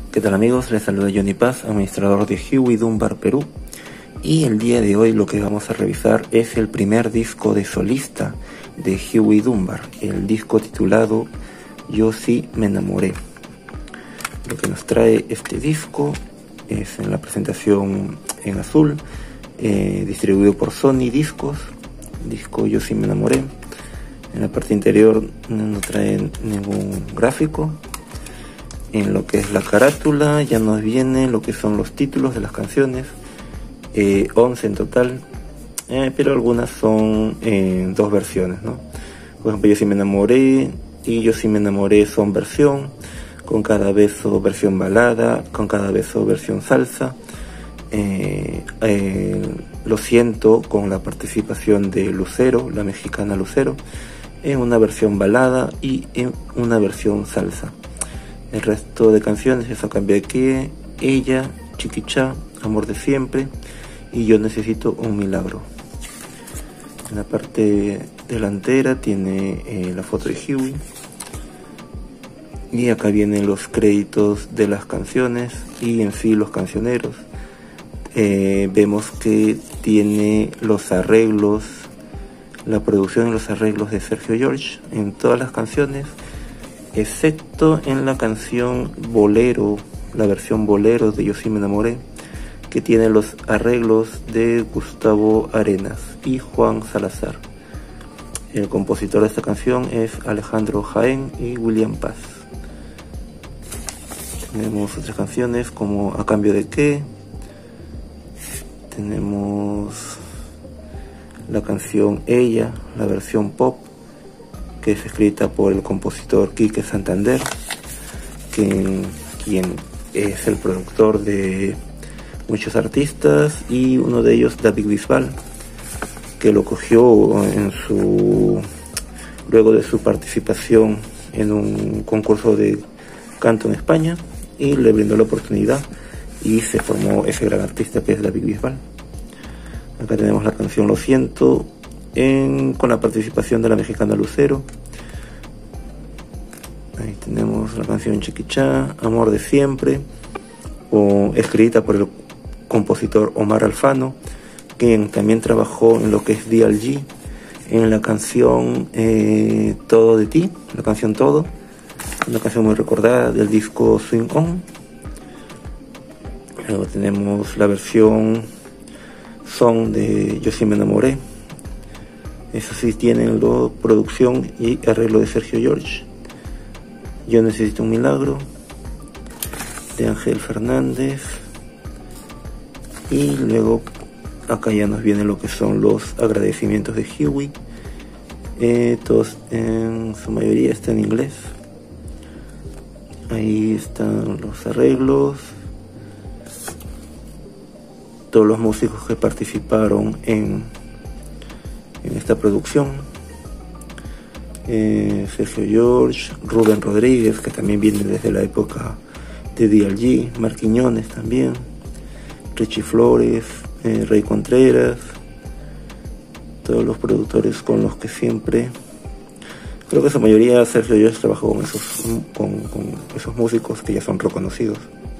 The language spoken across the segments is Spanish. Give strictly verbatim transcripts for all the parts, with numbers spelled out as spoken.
¿Qué tal amigos? Les saluda Johnny Paz, administrador de Huey Dunbar Perú. Y el día de hoy lo que vamos a revisar es el primer disco de solista de Huey Dunbar, el disco titulado Yo sí me enamoré. Lo que nos trae este disco es en la presentación en azul, eh, distribuido por Sony Discos, disco Yo sí me enamoré. En la parte interior no trae ningún gráfico. En lo que es la carátula ya nos viene lo que son los títulos de las canciones, eh, once en total, eh, pero algunas son en dos versiones, ¿no? Por ejemplo, Yo sí me enamoré y Yo sí me enamoré son versión, con cada beso versión balada, con cada beso versión salsa. Eh, eh, lo siento con la participación de Lucero, la mexicana Lucero, en una versión balada y en una versión salsa. El resto de canciones es A Cambio de Qué, Ella, Chiquichá, Amor de Siempre y Yo Necesito un Milagro. En la parte delantera tiene eh, la foto de Huey. Y acá vienen los créditos de las canciones y en sí los cancioneros. Eh, vemos que tiene los arreglos, la producción y los arreglos de Sergio George en todas las canciones, excepto en la canción Bolero, la versión Bolero de Yo sí me enamoré, que tiene los arreglos de Gustavo Arenas y Juan Salazar. El compositor de esta canción es Alejandro Jaén y William Paz. Tenemos otras canciones como A Cambio de Qué, tenemos la canción Ella, la versión pop, que es escrita por el compositor Quique Santander, quien, quien es el productor de muchos artistas, y uno de ellos David Bisbal, que lo cogió en su luego de su participación en un concurso de canto en España y le brindó la oportunidad y se formó ese gran artista que es David Bisbal. Acá tenemos la canción Lo Siento, En, con la participación de la mexicana Lucero. Ahí tenemos la canción Chiquichá, Amor de Siempre, o, escrita por el compositor Omar Alfano, quien también trabajó en lo que es D L G, en la canción eh, Todo de Ti, la canción Todo, una canción muy recordada del disco Swing On. Luego tenemos la versión Song de Yo sí me enamoré. Eso sí, tienen la producción y arreglo de Sergio George. Yo Necesito un Milagro de Ángel Fernández. Y luego acá ya nos vienen lo que son los agradecimientos de Huey. Eh, todos en su mayoría está en inglés. Ahí están los arreglos, todos los músicos que participaron en, en esta producción. Eh, Sergio George, Rubén Rodríguez, que también viene desde la época de D L G, Marc Quiñones también, Richie Flores, eh, Rey Contreras, todos los productores con los que siempre, creo que en su mayoría Sergio George trabajó con esos, con, con esos músicos que ya son reconocidos.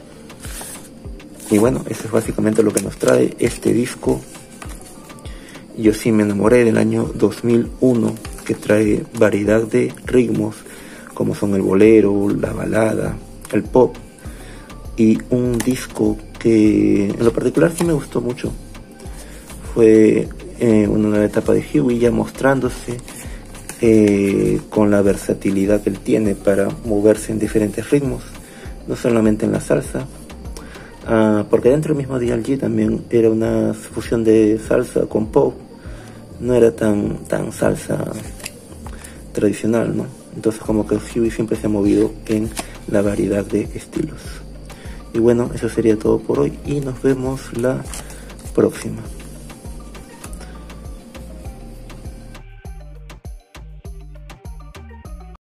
Y bueno, eso es básicamente lo que nos trae este disco Yo sí me enamoré, del año dos mil uno, que trae variedad de ritmos como son el bolero, la balada, el pop, y un disco que en lo particular sí me gustó mucho. Fue eh, una nueva etapa de Huey, ya mostrándose eh, con la versatilidad que él tiene para moverse en diferentes ritmos, no solamente en la salsa. Uh, porque dentro del mismo D L G también era una fusión de salsa con pop, no era tan, tan salsa tradicional, ¿no? Entonces como que Huey siempre se ha movido en la variedad de estilos. Y bueno, eso sería todo por hoy y nos vemos la próxima.